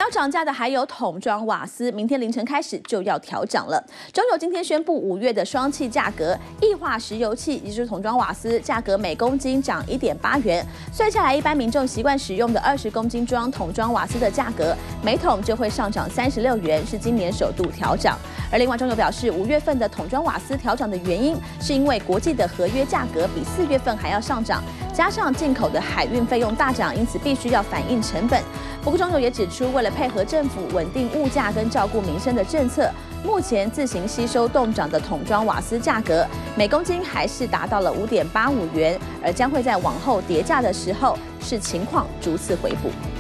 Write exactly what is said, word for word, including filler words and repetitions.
要涨价的还有桶装瓦斯，明天凌晨开始就要调涨了。中油今天宣布五月的双气价格，液化石油气，也就是桶装瓦斯，价格每公斤涨一点八元。算下来，一般民众习惯使用的二十公斤装桶装瓦斯的价格，每桶就会上涨三十六元，是今年首度调涨。而另外，中油表示，五月份的桶装瓦斯调涨的原因，是因为国际的合约价格比四月份还要上涨，加上进口的海运费用大涨，因此必须要反映成本。不过，中油也指出，为了配合政府稳定物价跟照顾民生的政策，目前自行吸收冻涨的桶装瓦斯价格，每公斤还是达到了五点八五元，而将会在往后跌价的时候，视情况逐次回补。